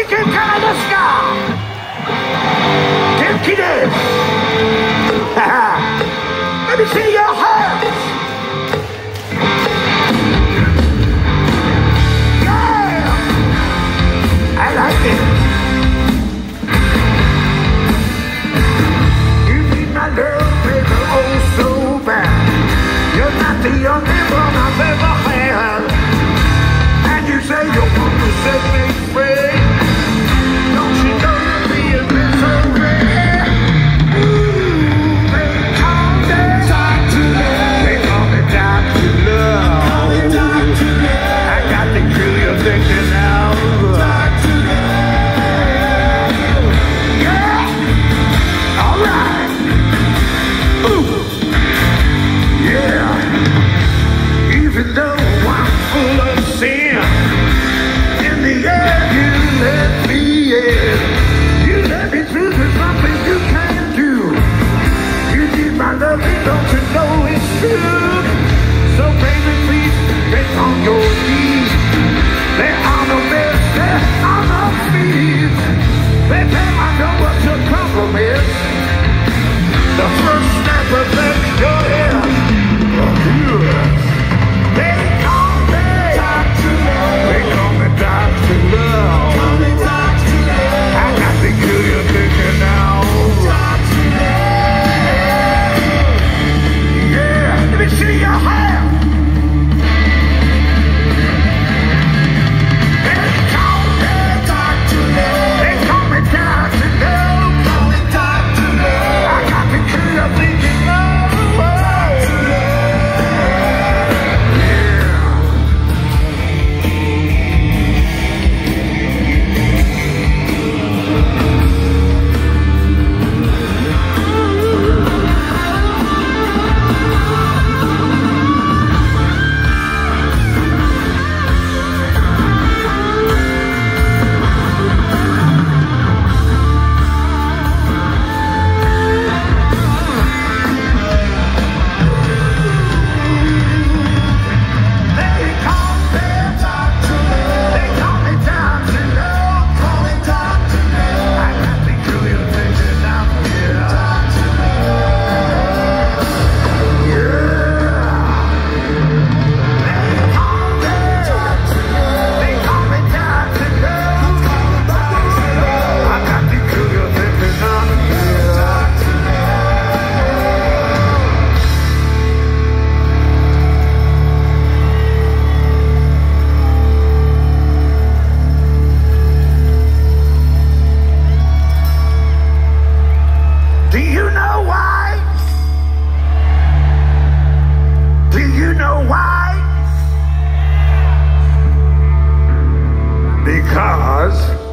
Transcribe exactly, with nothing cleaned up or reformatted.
けからですか。元気です。Let me see your hands. Yeah, I like it. You need my love, baby, oh so bad. You're not the only one I've ever had. And you say you want to set me free. Don't you know you're being misery? Ooh, they call me Doctor Love. They call me Doctor Love. I got the clue you're thinking now. Doctor Love. Yeah, all right. Ooh, yeah. Even though I'm full of sin, in the end you let me in. You let me through to something you can't do. You need my love, don't you know it's true? So baby, please get on your knees. There are no beds, there are no fees. Baby, I know what your problem is. The first step of that your head. They call me Doctor Love. They call me Doctor Love. Call me Doctor Love. I got the cure you're thinking now. Doctor Love. Yeah, let me see your hand. They call me Doctor Love. They call me Doctor Love. Call me Doctor Love. I got the cure you're thinking now. Do you know why? Do you know why? Because